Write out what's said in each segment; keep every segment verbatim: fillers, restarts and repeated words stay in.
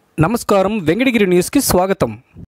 నమస్కారం, వెంకటగిరి న్యూస్కి స్వాగతం.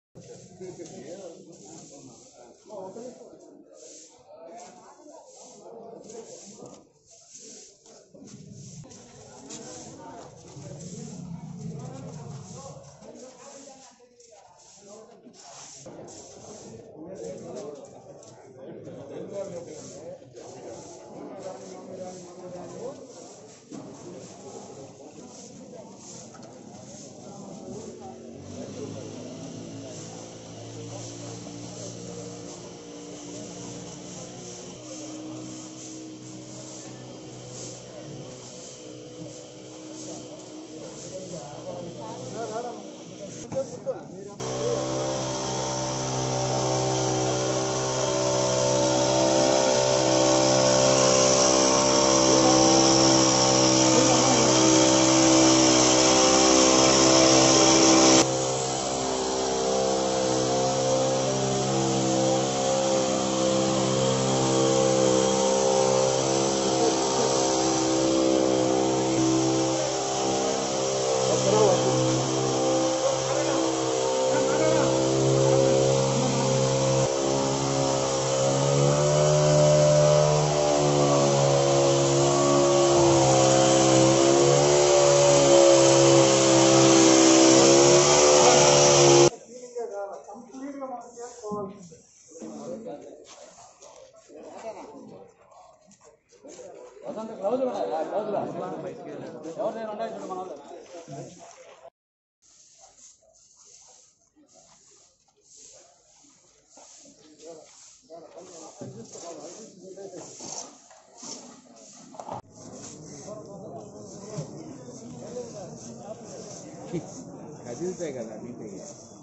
కదిలితే కదా నీటికి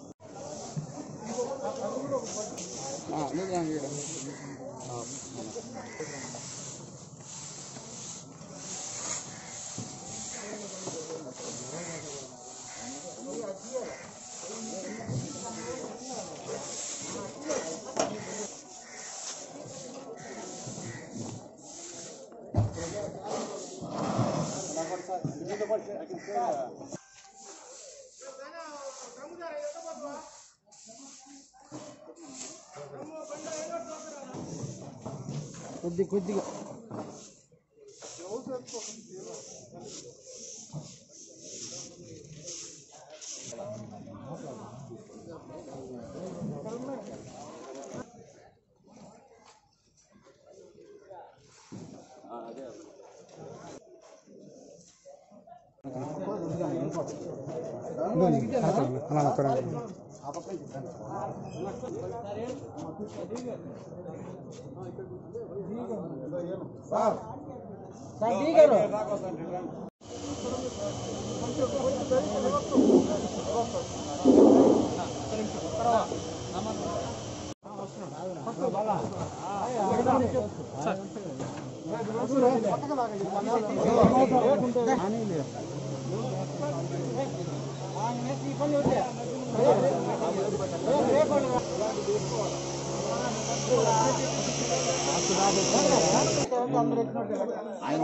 కొద్ది కొద్దిగా ఆయన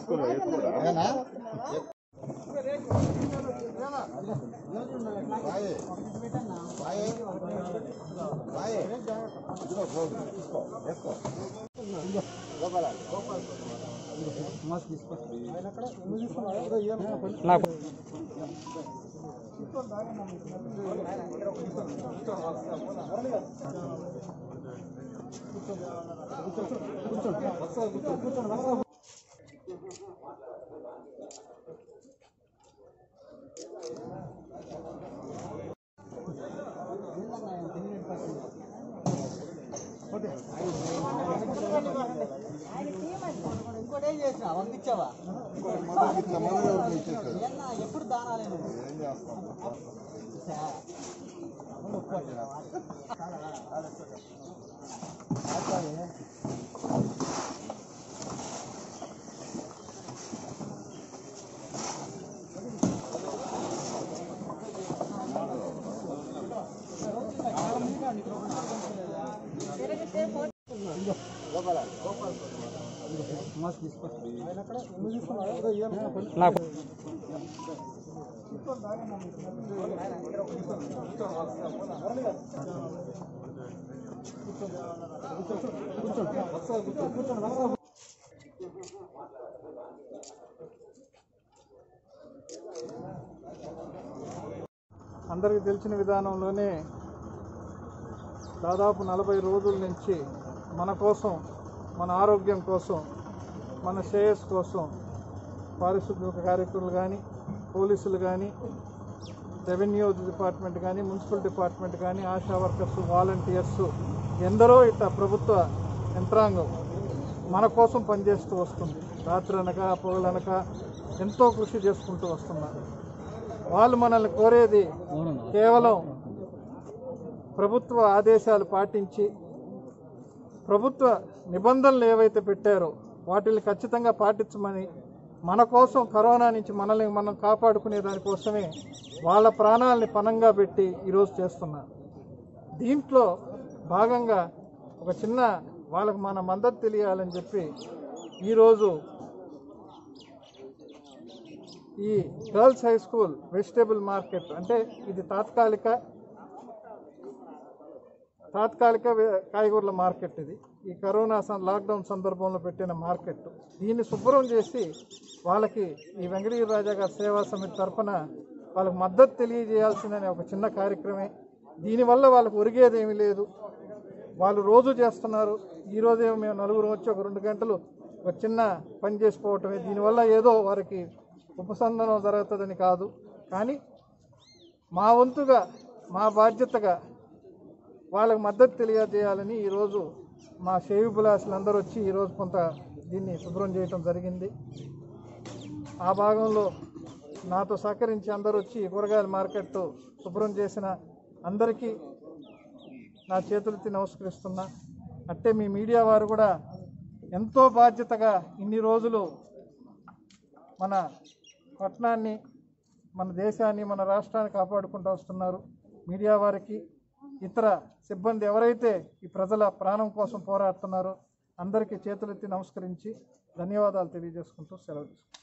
ఎప్పుడు దానాలేను నాకు అందరికీ తెలిసిన విధానంలోనే దాదాపు నలభై రోజుల నుంచి మన కోసం, మన ఆరోగ్యం కోసం, మన శ్రేయస్ కోసం పారిశుద్ధ్య కార్యకర్తలు కానీ, పోలీసులు కానీ, రెవెన్యూ డిపార్ట్మెంట్ కానీ, మున్సిపల్ డిపార్ట్మెంట్ కానీ, ఆశా వర్కర్స్, వాలంటీర్స్ ఎందరో ఇట్లా ప్రభుత్వ యంత్రాంగం మన కోసం పనిచేస్తూ వస్తుంది. రాత్రనక పగలనక ఎంతో కృషి చేసుకుంటూ వస్తున్నారు. వాళ్ళు మనల్ని కోరేది కేవలం ప్రభుత్వ ఆదేశాలు పాటించి, ప్రభుత్వ నిబంధనలు ఏవైతే పెట్టారో వాటిని ఖచ్చితంగా పాటించమని, మన కోసం కరోనా నుంచి మనల్ని మనం కాపాడుకునే దానికోసమే వాళ్ళ ప్రాణాలని పణంగా పెట్టి ఈరోజు చేస్తున్నారు. దీంట్లో భాగంగా ఒక చిన్న వాళ్ళకు మన మద్దతు తెలియాలని చెప్పి ఈరోజు ఈ girls high school vegetable market, అంటే ఇది తాత్కాలిక తాత్కాలిక కాయగూరల మార్కెట్. ఇది ఈ కరోనా లాక్డౌన్ సందర్భంలో పెట్టిన మార్కెట్. దీన్ని శుభ్రం చేసి వాళ్ళకి ఈ వెంకటగిరి రాజా గారి సేవా సమితి తరఫున వాళ్ళకి మద్దతు తెలియజేయాల్సిందనే ఒక చిన్న కార్యక్రమే. దీనివల్ల వాళ్ళకు ఒరిగేది ఏమీ లేదు. వాళ్ళు రోజు చేస్తున్నారు. ఈరోజేమో మేము నలుగురు వచ్చి ఒక రెండు గంటలు ఒక చిన్న పని చేసుకోవటమే. దీనివల్ల ఏదో వారికి ఉపసంధానం జరుగుతుందని కాదు, కానీ మా వంతుగా, మా బాధ్యతగా వాళ్ళకి మద్దతు తెలియజేయాలని ఈరోజు మా శ్రేయోభిలాషులు అందరూ వచ్చి ఈరోజు కొంత దీన్ని శుభ్రం చేయటం జరిగింది. ఆ భాగంలో నాతో సహకరించి అందరూ వచ్చి కూరగాయల మార్కెట్ శుభ్రం చేసిన అందరికీ నా చేతులెత్తి నమస్కరిస్తున్నా. అట్టే మీ మీడియా వారు కూడా ఎంతో బాధ్యతగా ఇన్ని రోజులు మన పట్టణాన్ని, మన దేశాన్ని, మన రాష్ట్రాన్ని కాపాడుకుంటూ వస్తున్నారు. మీడియా వారికి, ఇతర సిబ్బంది ఎవరైతే ఈ ప్రజల ప్రాణం కోసం పోరాడుతున్నారో అందరికీ చేతులెత్తి నమస్కరించి ధన్యవాదాలు తెలియజేసుకుంటూ సెలవు తీసుకుంటాను.